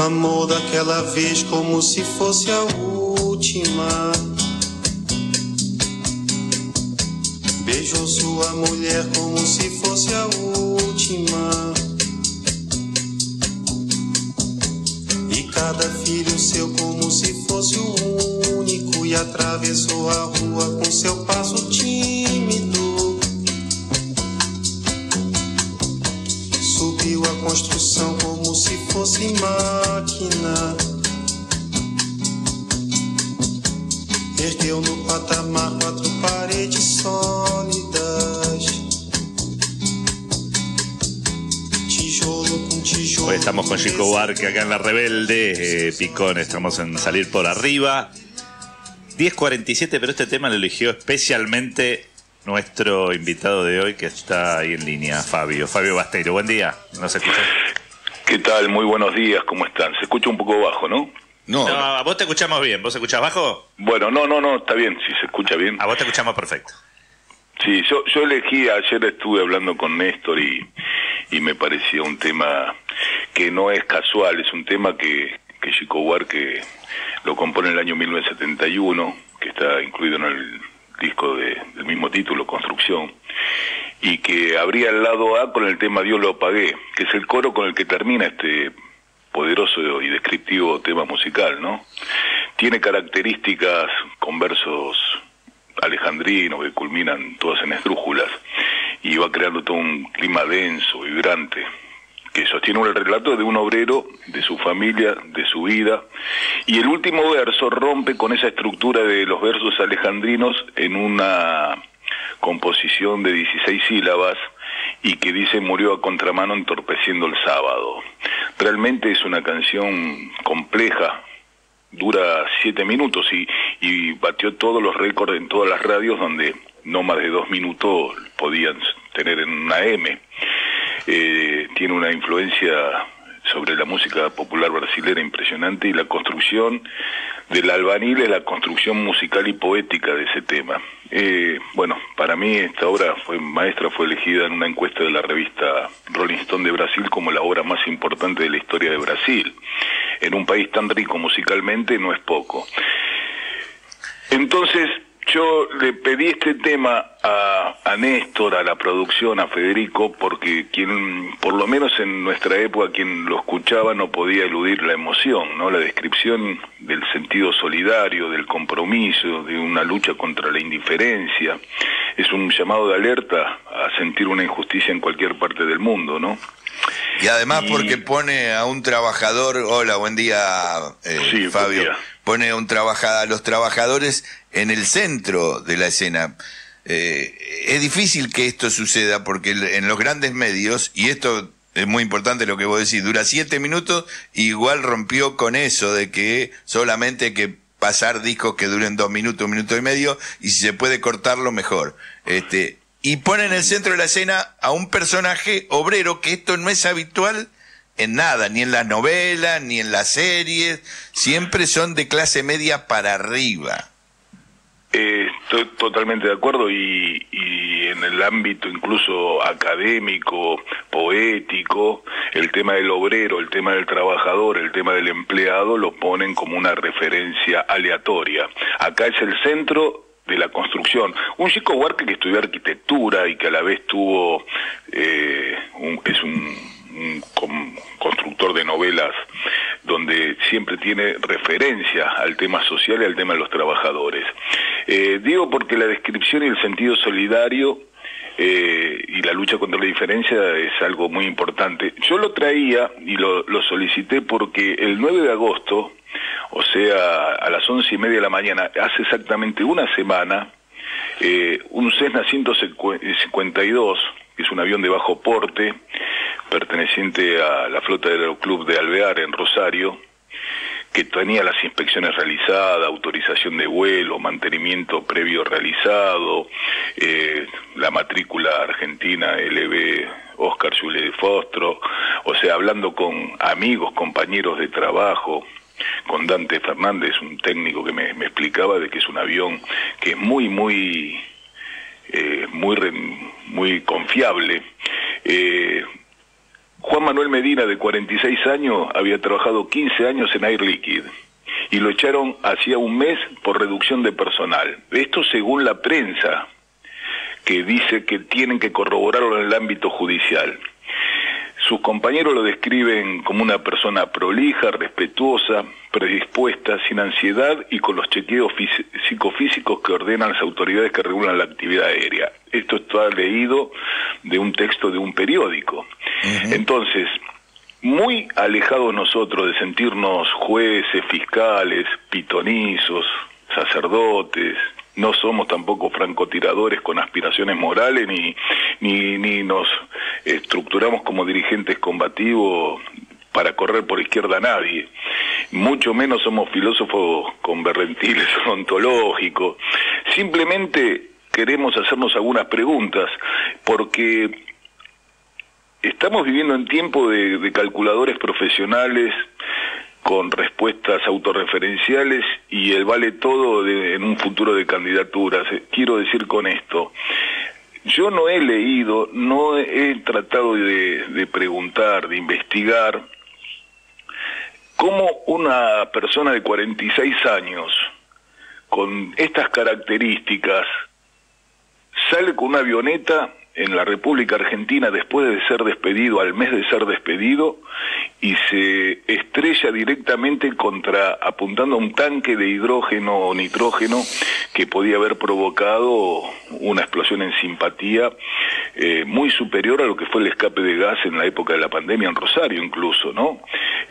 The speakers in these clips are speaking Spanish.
Amor daquela vez como se fosse a última. Beijou sua mulher como se fosse a última. E cada filho seu como se fosse o único. E atravessou a rua com seu passo tímido. Subiu a construção como se fosse máquina. Ergueu no patamar 4 paredes sólidas. Tijolo com tijolo. Hoy estamos con Chico Buarque acá en La Rebelde. Picón, estamos en Salir por Arriba. 10:47, pero este tema lo eligió especialmente nuestro invitado de hoy, que está ahí en línea, Fabio Basteiro. Buen día, ¿nos escuchas? ¿Qué tal? Muy buenos días, ¿cómo están? Se escucha un poco bajo, ¿no? No, vos te escuchamos bien. ¿Vos escuchás bajo? Bueno, no, está bien, si se escucha bien. A vos te escuchamos perfecto. Sí, yo elegí, ayer estuve hablando con Néstor y me parecía un tema que no es casual, es un tema que Chico Buarque lo compone en el año 1971, que está incluido en el disco del mismo título, Construcción, y que abría el lado A con el tema Dios lo pagué, que es el coro con el que termina este poderoso y descriptivo tema musical, ¿no? Tiene características con versos alejandrinos que culminan todas en esdrújulas y va creando todo un clima denso, vibrante, que sostiene el relato de un obrero, de su familia, de su vida, y el último verso rompe con esa estructura de los versos alejandrinos en una composición de 16 sílabas y que dice: murió a contramano entorpeciendo el sábado. Realmente es una canción compleja, dura 7 minutos y batió todos los récords en todas las radios donde no más de 2 minutos podían tener en una M. Tiene una influencia sobre la música popular brasilera impresionante, y la construcción del albanil es la construcción musical y poética de ese tema. Bueno, para mí esta obra fue elegida en una encuesta de la revista Rolling Stone de Brasil como la obra más importante de la historia de Brasil. En un país tan rico musicalmente no es poco. Entonces yo le pedí este tema a Néstor, a la producción, a Federico, porque por lo menos en nuestra época, quien lo escuchaba no podía eludir la emoción, ¿no? La descripción del sentido solidario, del compromiso, de una lucha contra la indiferencia. Es un llamado de alerta a sentir una injusticia en cualquier parte del mundo, ¿no? Y además porque pone a un trabajador, hola, buen día, sí, Fabio, buen día. Pone a los trabajadores en el centro de la escena. Es difícil que esto suceda porque en los grandes medios, y esto es muy importante lo que vos decís, dura 7 minutos, igual rompió con eso de que solamente hay que pasar discos que duren 2 minutos, 1 minuto y medio, y si se puede cortarlo mejor. Y pone en el centro de la escena a un personaje obrero, que esto no es habitual en nada, ni en las novelas, ni en las series, siempre son de clase media para arriba. Estoy totalmente de acuerdo, y en el ámbito incluso académico, poético, el tema del obrero, el tema del trabajador, el tema del empleado lo ponen como una referencia aleatoria. Acá es el centro de la construcción. Un Chico Buarque que estudió arquitectura y que a la vez es un constructor de novelas donde siempre tiene referencia al tema social y al tema de los trabajadores. Digo porque la descripción y el sentido solidario y la lucha contra la diferencia es algo muy importante. Yo lo traía y lo solicité porque el 9 de agosto, o sea, a las 11:30 de la mañana, hace exactamente una semana, un Cessna 152, que es un avión de bajo porte, perteneciente a la flota del Aeroclub de Alvear en Rosario, que tenía las inspecciones realizadas, autorización de vuelo, mantenimiento previo realizado, la matrícula argentina LB Oscar Jules de Fostro, o sea, hablando con amigos, compañeros de trabajo, con Dante Fernández, un técnico que me explicaba de que es un avión que es muy Juan Manuel Medina, de 46 años, había trabajado 15 años en Air Liquide y lo echaron hacía un mes por reducción de personal. Esto según la prensa, que dice que tienen que corroborarlo en el ámbito judicial. Sus compañeros lo describen como una persona prolija, respetuosa, predispuesta, sin ansiedad y con los chequeos psicofísicos que ordenan las autoridades que regulan la actividad aérea. Esto está leído de un texto de un periódico. Entonces, muy alejados nosotros de sentirnos jueces, fiscales, pitonizos, sacerdotes, no somos tampoco francotiradores con aspiraciones morales, ni nos estructuramos como dirigentes combativos para correr por izquierda a nadie. Mucho menos somos filósofos con berrentiles ontológicos. Simplemente queremos hacernos algunas preguntas, porque estamos viviendo en tiempo de calculadores profesionales con respuestas autorreferenciales y el vale todo en un futuro de candidaturas. Quiero decir con esto, yo no he leído, no he tratado de preguntar, de investigar cómo una persona de 46 años con estas características sale con una avioneta en la República Argentina después de ser despedido, al mes de ser despedido, y se estrella directamente apuntando a un tanque de hidrógeno o nitrógeno que podía haber provocado una explosión en simpatía muy superior a lo que fue el escape de gas en la época de la pandemia en Rosario incluso, ¿no?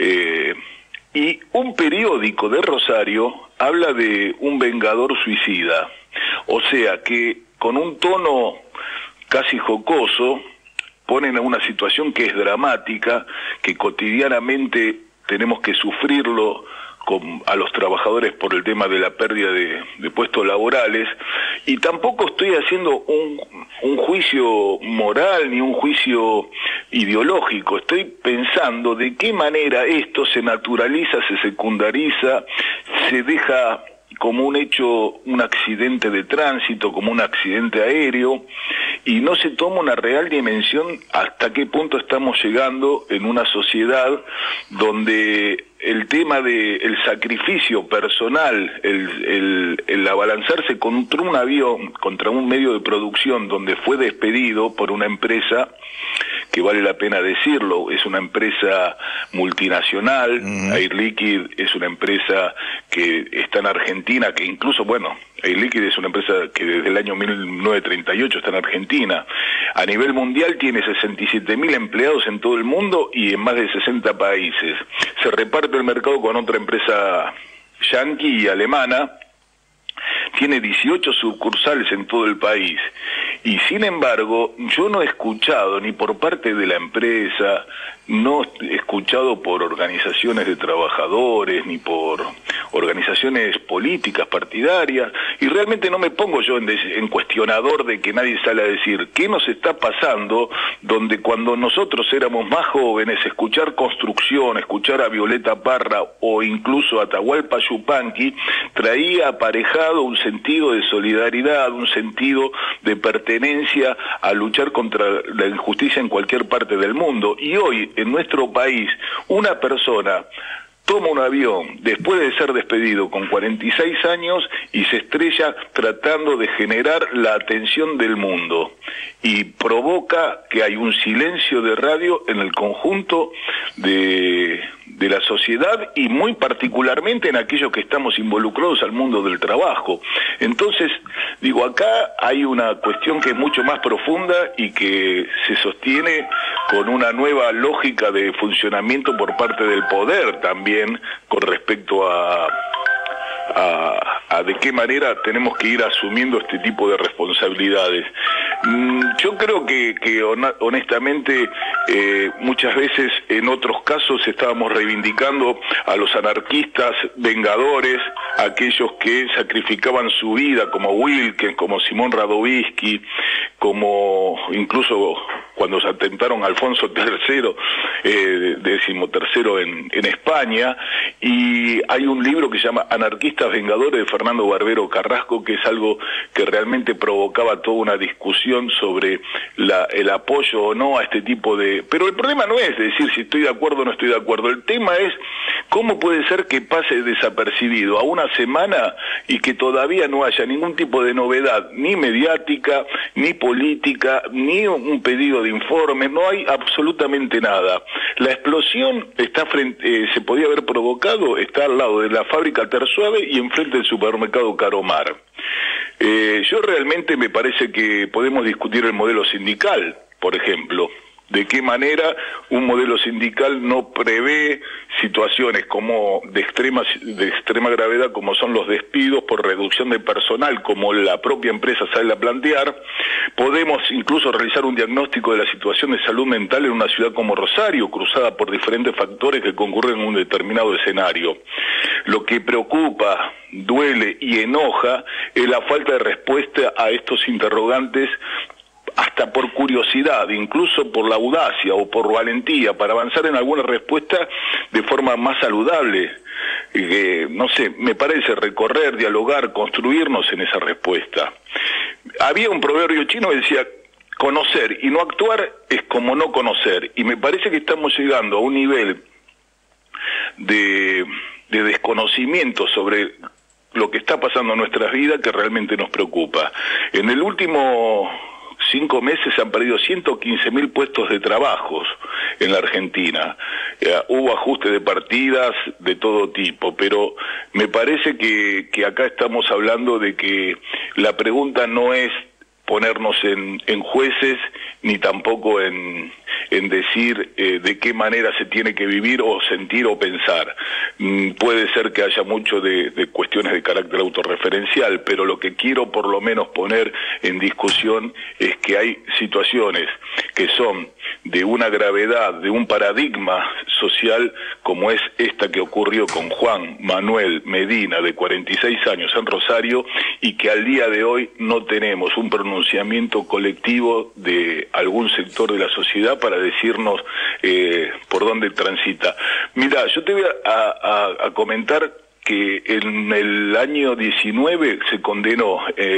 Y un periódico de Rosario habla de un vengador suicida, o sea que con un tono casi jocoso, ponen a una situación que es dramática, que cotidianamente tenemos que sufrirlo a los trabajadores por el tema de la pérdida de puestos laborales, y tampoco estoy haciendo un juicio moral ni un juicio ideológico, estoy pensando de qué manera esto se naturaliza, se secundariza, se deja como un hecho, un accidente de tránsito, como un accidente aéreo, y no se toma una real dimensión hasta qué punto estamos llegando en una sociedad donde el tema del sacrificio personal, el abalanzarse contra un avión, contra un medio de producción donde fue despedido por una empresa, que vale la pena decirlo, es una empresa multinacional, Air Liquide es una empresa que está en Argentina, que incluso, bueno, Air Liquide es una empresa que desde el año 1938 está en Argentina. A nivel mundial tiene 67.000 empleados en todo el mundo y en más de 60 países. Se reparte el mercado con otra empresa yanqui y alemana. Tiene 18 sucursales en todo el país. Y sin embargo, yo no he escuchado, ni por parte de la empresa, no he escuchado por organizaciones de trabajadores, ni por organizaciones políticas, partidarias, y realmente no me pongo yo en cuestionador de que nadie sale a decir qué nos está pasando, donde cuando nosotros éramos más jóvenes, escuchar Construcción, escuchar a Violeta Parra o incluso a Atahualpa Yupanqui, traía aparejado un sentido de solidaridad, un sentido de pertenencia a luchar contra la injusticia en cualquier parte del mundo. Y hoy, en nuestro país, una persona toma un avión después de ser despedido con 46 años y se estrella tratando de generar la atención del mundo y provoca que hay un silencio de radio en el conjunto de la sociedad y muy particularmente en aquellos que estamos involucrados al mundo del trabajo. Entonces, digo, acá hay una cuestión que es mucho más profunda y que se sostiene con una nueva lógica de funcionamiento por parte del poder también con respecto a de qué manera tenemos que ir asumiendo este tipo de responsabilidades. Yo creo que honestamente muchas veces en otros casos estábamos reivindicando a los anarquistas vengadores, aquellos que sacrificaban su vida como Wilkes, como Simón Radovisky, como incluso cuando se atentaron a Alfonso III, 13º en España, y hay un libro que se llama Anarquistas Vengadores de Fernando Barbero Carrasco, que es algo que realmente provocaba toda una discusión sobre el apoyo o no a este tipo de... Pero el problema no es decir si estoy de acuerdo o no estoy de acuerdo, el tema es cómo puede ser que pase desapercibido a una semana y que todavía no haya ningún tipo de novedad, ni mediática, ni política, ni un pedido de informes, no hay absolutamente nada. La explosión está se podía haber provocado, está al lado de la fábrica Tersuave y enfrente del supermercado Caromar. Yo realmente me parece que podemos discutir el modelo sindical, por ejemplo. De qué manera un modelo sindical no prevé situaciones como de extrema gravedad, como son los despidos por reducción de personal, como la propia empresa sale a plantear. Podemos incluso realizar un diagnóstico de la situación de salud mental en una ciudad como Rosario, cruzada por diferentes factores que concurren en un determinado escenario. Lo que preocupa, duele y enoja es la falta de respuesta a estos interrogantes, hasta por curiosidad, incluso por la audacia o por valentía, para avanzar en alguna respuesta de forma más saludable. No sé, me parece recorrer, dialogar, construirnos en esa respuesta. Había un proverbio chino que decía, conocer y no actuar es como no conocer, y me parece que estamos llegando a un nivel de desconocimiento sobre lo que está pasando en nuestras vidas que realmente nos preocupa. En el último 5 meses se han perdido 115.000 puestos de trabajo en la Argentina. Hubo ajuste de partidas de todo tipo, pero me parece que acá estamos hablando de que la pregunta no es ponernos en jueces, ni tampoco en decir de qué manera se tiene que vivir o sentir o pensar. Puede ser que haya mucho de cuestiones de carácter autorreferencial, pero lo que quiero por lo menos poner en discusión es que hay situaciones que son de una gravedad, de un paradigma social como es esta que ocurrió con Juan Manuel Medina, de 46 años en Rosario, y que al día de hoy no tenemos un pronunciamiento colectivo de algún sector de la sociedad para decirnos por dónde transita. Mira, yo te voy a comentar que en el año 19 se condenó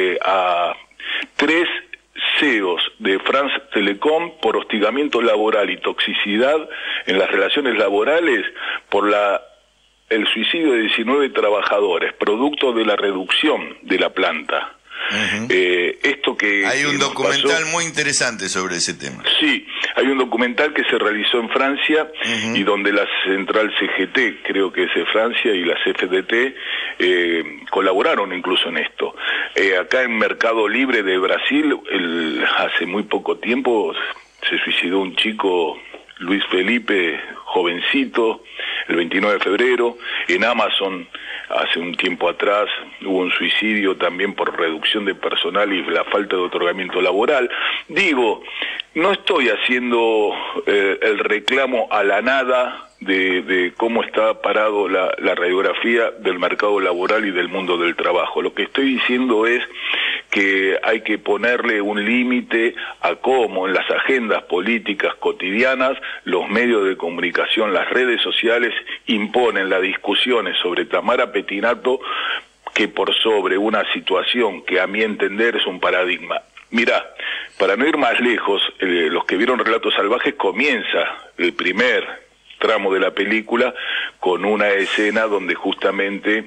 a 3 CEOs de France Telecom por hostigamiento laboral y toxicidad en las relaciones laborales por el suicidio de 19 trabajadores, producto de la reducción de la planta. Uh-huh. Esto que hay un documental pasó, muy interesante sobre ese tema. Sí, hay un documental que se realizó en Francia, uh-huh, y donde la central CGT, creo que es de Francia, y la CFDT colaboraron incluso en esto. Acá en Mercado Libre de Brasil, hace muy poco tiempo se suicidó un chico, Luis Felipe, jovencito, el 29 de febrero. En Amazon, hace un tiempo atrás, hubo un suicidio también por reducción de personal y la falta de otorgamiento laboral. Digo, no estoy haciendo el reclamo a la nada de cómo está parado la radiografía del mercado laboral y del mundo del trabajo. Lo que estoy diciendo es que hay que ponerle un límite a cómo en las agendas políticas cotidianas los medios de comunicación, las redes sociales imponen las discusiones sobre Tamara Pettinato que por sobre una situación que a mi entender es un paradigma. Mirá, para no ir más lejos, los que vieron Relatos Salvajes comienza el primer tramo de la película con una escena donde justamente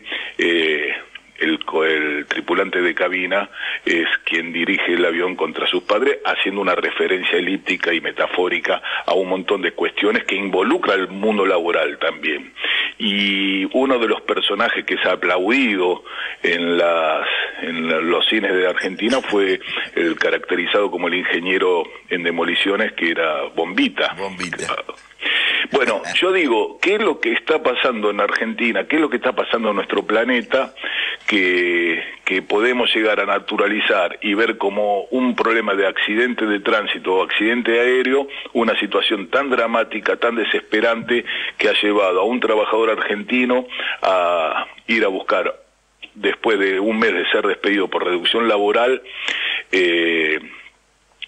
el tripulante de cabina es quien dirige el avión contra sus padres, haciendo una referencia elíptica y metafórica a un montón de cuestiones que involucra al mundo laboral también. Y uno de los personajes que es aplaudido en los cines de Argentina fue el caracterizado como el ingeniero en demoliciones, que era Bombita. Bueno, yo digo, ¿qué es lo que está pasando en Argentina? ¿Qué es lo que está pasando en nuestro planeta? Que podemos llegar a naturalizar y ver como un problema de accidente de tránsito o accidente aéreo, una situación tan dramática, tan desesperante, que ha llevado a un trabajador argentino a ir a buscar, después de un mes de ser despedido por reducción laboral,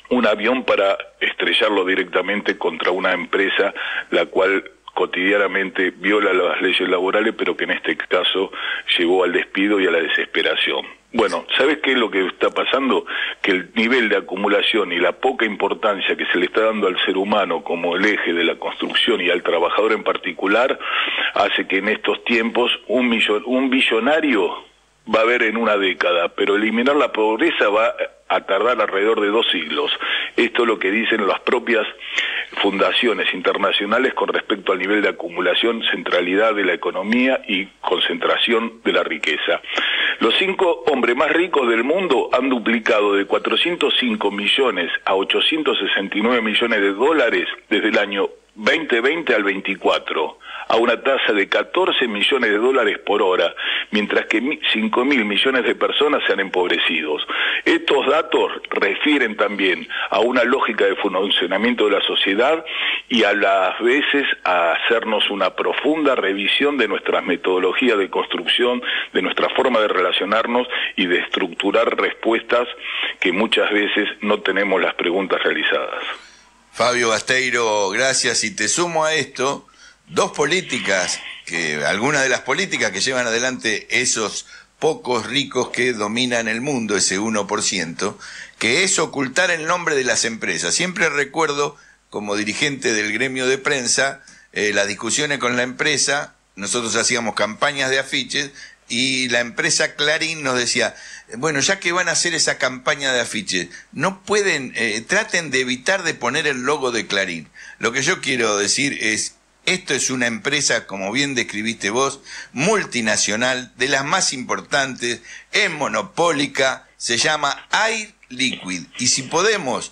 un avión para estrellarlo directamente contra una empresa la cual cotidianamente viola las leyes laborales, pero que en este caso llevó al despido y a la desesperación. Bueno, ¿sabes qué es lo que está pasando? Que el nivel de acumulación y la poca importancia que se le está dando al ser humano como el eje de la construcción y al trabajador en particular, hace que en estos tiempos un billonario va a haber en una década, pero eliminar la pobreza va a tardar alrededor de 2 siglos. Esto es lo que dicen las propias fundaciones internacionales con respecto al nivel de acumulación, centralidad de la economía y concentración de la riqueza. Los 5 hombres más ricos del mundo han duplicado de 405 millones a 869 millones de dólares desde el año 2020 al 24, a una tasa de 14 millones de dólares por hora, mientras que 5.000 millones de personas se han empobrecido. Estos datos refieren también a una lógica de funcionamiento de la sociedad y a las veces a hacernos una profunda revisión de nuestras metodologías de construcción, de nuestra forma de relacionarnos y de estructurar respuestas que muchas veces no tenemos las preguntas realizadas. Fabio Gasteiro, gracias. Y te sumo a esto 2 políticas, algunas de las políticas que llevan adelante esos pocos ricos que dominan el mundo, ese 1%, que es ocultar el nombre de las empresas. Siempre recuerdo, como dirigente del gremio de prensa, las discusiones con la empresa. Nosotros hacíamos campañas de afiches y la empresa Clarín nos decía, bueno, ya que van a hacer esa campaña de afiches, no pueden, traten de evitar de poner el logo de Clarín. Lo que yo quiero decir es, esto es una empresa, como bien describiste vos, multinacional, de las más importantes, es monopólica, se llama Air Liquide. Y si podemos,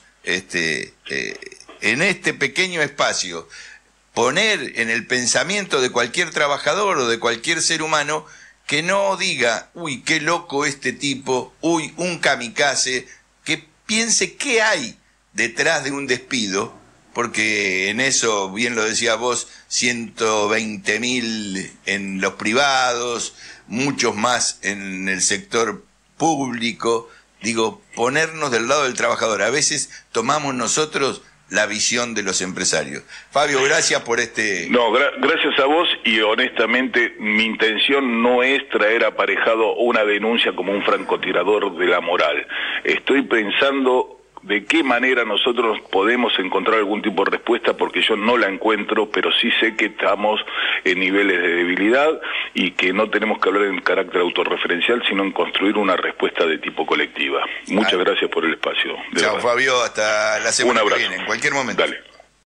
en este pequeño espacio, poner en el pensamiento de cualquier trabajador o de cualquier ser humano, que no diga, uy, qué loco este tipo, uy, un kamikaze, que piense qué hay detrás de un despido, porque en eso, bien lo decías vos, 120.000 en los privados, muchos más en el sector público. Digo, ponernos del lado del trabajador. A veces tomamos nosotros la visión de los empresarios. Fabio, gracias por este... No, gracias a vos, y honestamente mi intención no es traer aparejado una denuncia como un francotirador de la moral. Estoy pensando de qué manera nosotros podemos encontrar algún tipo de respuesta, porque yo no la encuentro, pero sí sé que estamos en niveles de debilidad y que no tenemos que hablar en carácter autorreferencial, sino en construir una respuesta de tipo colectiva. Muchas gracias por el espacio. Chao, Fabio, hasta la semana que viene, en cualquier momento. Dale.